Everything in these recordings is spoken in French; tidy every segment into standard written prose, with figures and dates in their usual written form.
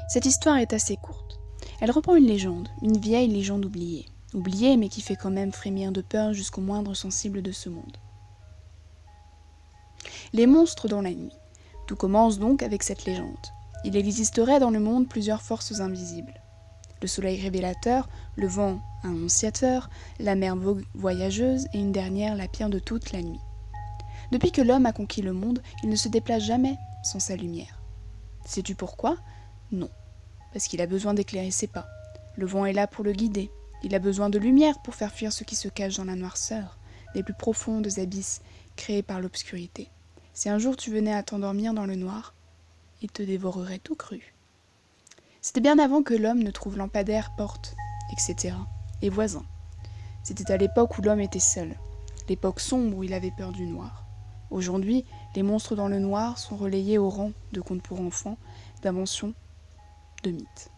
Cette histoire est assez courte. Elle reprend une légende, une vieille légende oubliée. Oubliée mais qui fait quand même frémir de peur jusqu'au moindre sensible de ce monde. Les monstres dans la nuit. Tout commence donc avec cette légende. Il existerait dans le monde plusieurs forces invisibles. Le soleil révélateur, le vent annonciateur, la mer voyageuse et une dernière, la pire de toutes, la nuit. Depuis que l'homme a conquis le monde, il ne se déplace jamais sans sa lumière. Sais-tu pourquoi ? Non. Parce qu'il a besoin d'éclairer ses pas. Le vent est là pour le guider. Il a besoin de lumière pour faire fuir ce qui se cache dans la noirceur, les plus profondes abysses créés par l'obscurité. Si un jour tu venais à t'endormir dans le noir, il te dévorerait tout cru. C'était bien avant que l'homme ne trouve lampadaires, portes, etc. et voisins. C'était à l'époque où l'homme était seul, l'époque sombre où il avait peur du noir. Aujourd'hui, les monstres dans le noir sont relayés au rang de contes pour enfants, d'inventions, de mythes.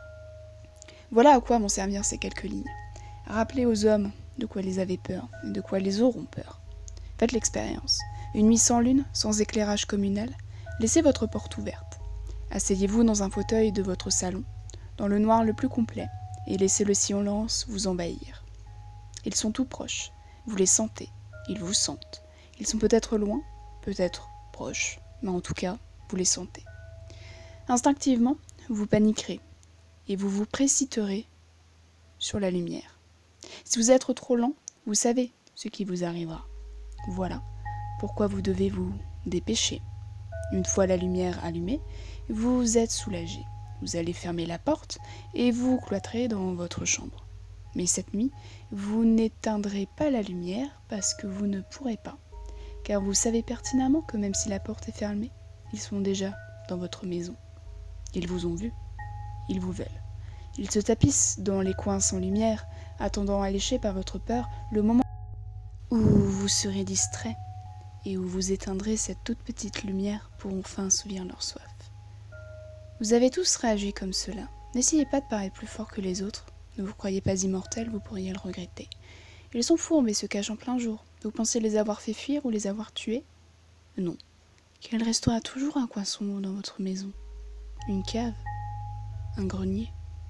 Voilà à quoi vont servir ces quelques lignes. Rappelez aux hommes de quoi ils avaient peur et de quoi ils auront peur. Faites l'expérience. Une nuit sans lune, sans éclairage communal, laissez votre porte ouverte. Asseyez-vous dans un fauteuil de votre salon, dans le noir le plus complet, et laissez le silence vous envahir. Ils sont tout proches, vous les sentez, ils vous sentent. Ils sont peut-être loin, peut-être proches, mais en tout cas, vous les sentez. Instinctivement, vous paniquerez, et vous vous précipiterez sur la lumière. Si vous êtes trop lent, vous savez ce qui vous arrivera. Voilà pourquoi vous devez vous dépêcher. Une fois la lumière allumée, vous êtes soulagé. Vous allez fermer la porte et vous cloîtrez dans votre chambre. Mais cette nuit, vous n'éteindrez pas la lumière parce que vous ne pourrez pas. Car vous savez pertinemment que même si la porte est fermée, ils sont déjà dans votre maison. Ils vous ont vu, ils vous veulent. Ils se tapissent dans les coins sans lumière, attendant alléchés par votre peur le moment où vous serez distrait et où vous éteindrez cette toute petite lumière pour enfin assouvir leur soif. Vous avez tous réagi comme cela. N'essayez pas de paraître plus fort que les autres. Ne vous croyez pas immortel, vous pourriez le regretter. Ils sont fourbes et se cachent en plein jour. Vous pensez les avoir fait fuir ou les avoir tués ? Non. Car il restera toujours un coin sombre dans votre maison. Une cave, un grenier,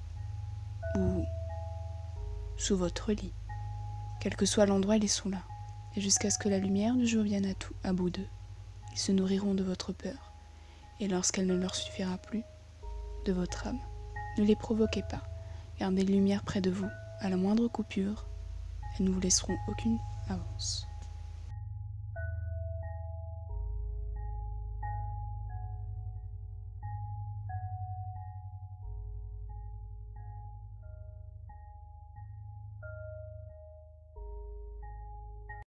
ou sous votre lit. Quel que soit l'endroit, ils sont là. Et jusqu'à ce que la lumière du jour vienne à bout d'eux, ils se nourriront de votre peur. Et lorsqu'elle ne leur suffira plus, de votre âme. Ne les provoquez pas. Gardez les lumières près de vous. À la moindre coupure, elles ne vous laisseront aucune avance.